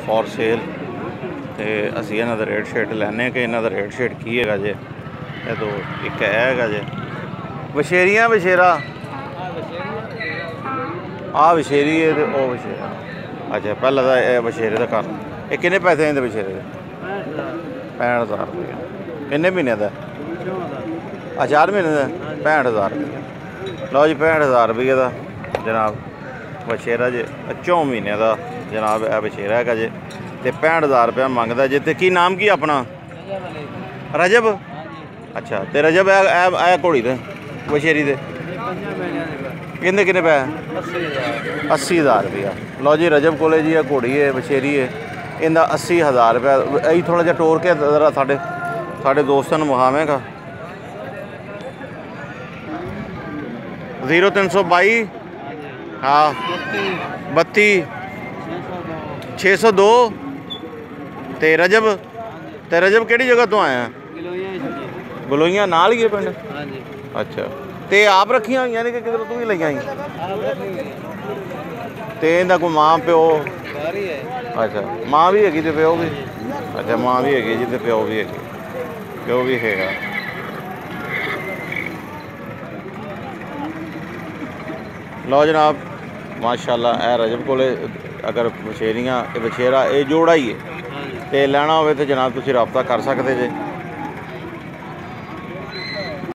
For sale. तो असी इन्हों का रेट शेट लैने कि इन्हों का रेट शेट की है जे। ये तो एक है जे वछेरियाँ वछेरा आ वछेरी है तो वह वछेरा। अच्छा पहला तो वछेरे का घर ये किन्ने पैसे आते वछेरे के? 65,000 रुपये। किन्ने महीने का? 4 महीने का 65,000 रुपये। लो जी 65,000 रुपये का जनाब वछेरा जे 4 महीने का जनाब यह वछेरा है जे। तो 65,000 रुपया मंगता जे। तो की नाम की अपना? रजब। अच्छा तो रजब है घोड़ी दे वछेरी दे किन्ने किन्ने पै? 80,000 रुपया। लो जी रजब कोले जी घोड़ी है वछेरी है इनका 80,000 रुपया। यही थोड़ा जहा टोर के जरा साढ़े दोस्तों विखावेगा। 0322 हाँ 32 602। तो रजब केड़ी जगह तो आया? गलोइयां नाल ही है पिंड। अच्छा तो आप रखिया हुई ने कि किधर तू ही लिया? तो इनका कोई माँ प्यो? अच्छा माँ भी हैगी तो प्यो भी? अच्छा माँ भी हैगी जी तो प्यो भी हैगी। प्यो भी है। लो जनाब माशाल्लाह है रजब कोले अगर वछेरियाँ वछेरा ये जोड़ा ही है तो लैना हो तो जनाब तुम रबता कर सकते जे।